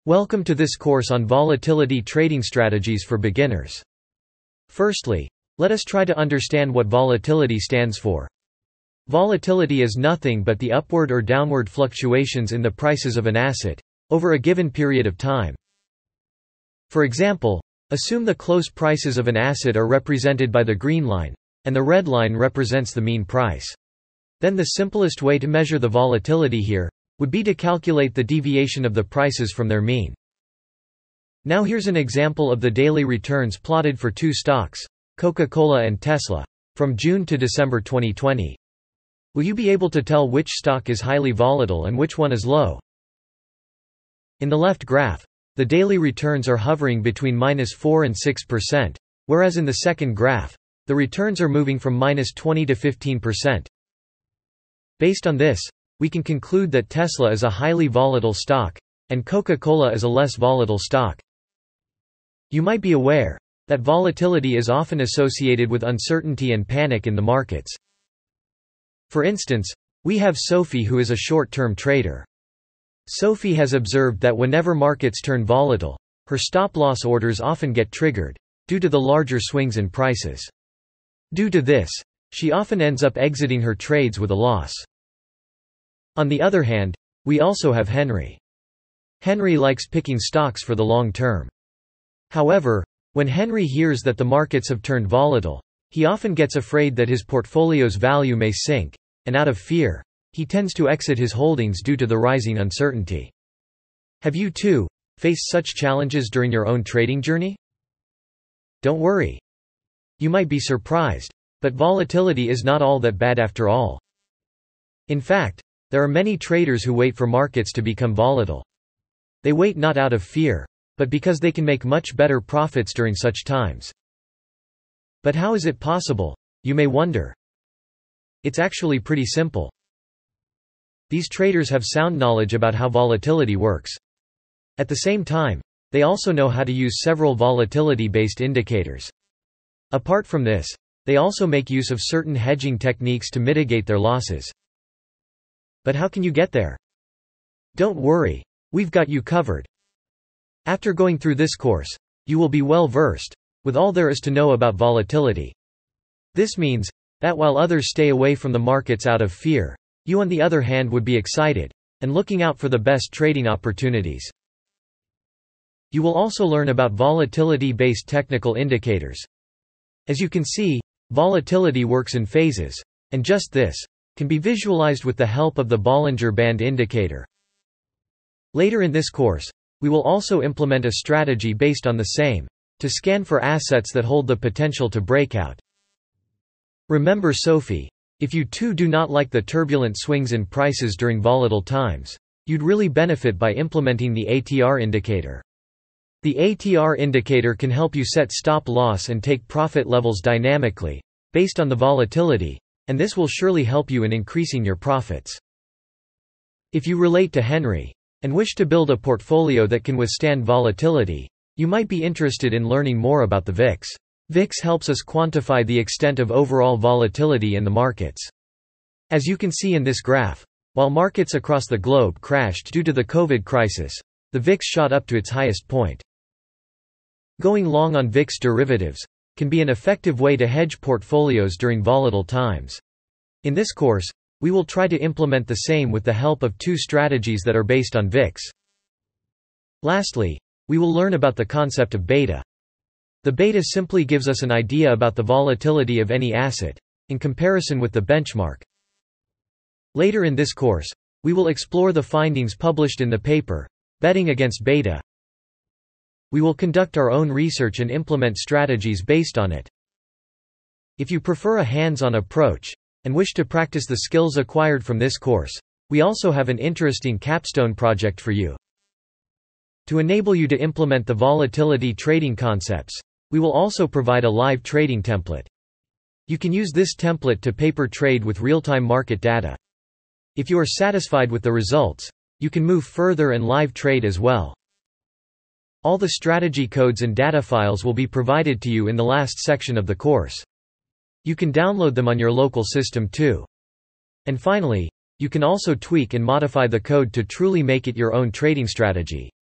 Welcome to this course on volatility trading strategies for beginners. Firstly, let us try to understand what volatility stands for. Volatility is nothing but the upward or downward fluctuations in the prices of an asset over a given period of time. For example, assume the close prices of an asset are represented by the green line, and the red line represents the mean price. Then the simplest way to measure the volatility here would be to calculate the deviation of the prices from their mean. Now here's an example of the daily returns plotted for two stocks, Coca-cola and Tesla, from June to December 2020. Will you be able to tell which stock is highly volatile and which one is low? In the left graph, the daily returns are hovering between -4 and 6%, whereas in the second graph, the returns are moving from -20 to 15%. Based on this, we can conclude that Tesla is a highly volatile stock, and Coca-cola is a less volatile stock. You might be aware that volatility is often associated with uncertainty and panic in the markets. For instance, we have Sophie, who is a short-term trader. Sophie has observed that whenever markets turn volatile, her stop-loss orders often get triggered, due to the larger swings in prices. Due to this, she often ends up exiting her trades with a loss. On the other hand, we also have Henry. Henry likes picking stocks for the long term. However, when Henry hears that the markets have turned volatile, he often gets afraid that his portfolio's value may sink, and out of fear, he tends to exit his holdings due to the rising uncertainty. Have you too faced such challenges during your own trading journey? Don't worry. You might be surprised, but volatility is not all that bad after all. In fact, there are many traders who wait for markets to become volatile. They wait not out of fear, but because they can make much better profits during such times. But how is it possible, you may wonder? It's actually pretty simple. These traders have sound knowledge about how volatility works. At the same time, they also know how to use several volatility-based indicators. Apart from this, they also make use of certain hedging techniques to mitigate their losses. But how can you get there? Don't worry, we've got you covered. After going through this course, you will be well versed with all there is to know about volatility. This means that while others stay away from the markets out of fear, you on the other hand would be excited and looking out for the best trading opportunities. You will also learn about volatility-based technical indicators. As you can see, volatility works in phases, and just this can be visualized with the help of the Bollinger Band indicator. Later in this course, we will also implement a strategy based on the same, to scan for assets that hold the potential to break out. Remember Sophie, if you too do not like the turbulent swings in prices during volatile times, you'd really benefit by implementing the ATR indicator. The ATR indicator can help you set stop loss and take profit levels dynamically, based on the volatility, and this will surely help you in increasing your profits. If you relate to Henry, and wish to build a portfolio that can withstand volatility, you might be interested in learning more about the VIX. VIX helps us quantify the extent of overall volatility in the markets. As you can see in this graph, while markets across the globe crashed due to the COVID crisis, the VIX shot up to its highest point. Going long on VIX derivatives can be an effective way to hedge portfolios during volatile times. In this course, we will try to implement the same with the help of two strategies that are based on VIX. Lastly, we will learn about the concept of beta. The beta simply gives us an idea about the volatility of any asset, in comparison with the benchmark. Later in this course, we will explore the findings published in the paper, Betting Against Beta. We will conduct our own research and implement strategies based on it. If you prefer a hands-on approach, and wish to practice the skills acquired from this course, we also have an interesting Capstone project for you. To enable you to implement the volatility trading concepts, we will also provide a live trading template. You can use this template to paper trade with real-time market data. If you are satisfied with the results, you can move further and live trade as well. All the strategy codes and data files will be provided to you in the last section of the course. You can download them on your local system too. And finally, you can also tweak and modify the code to truly make it your own trading strategy.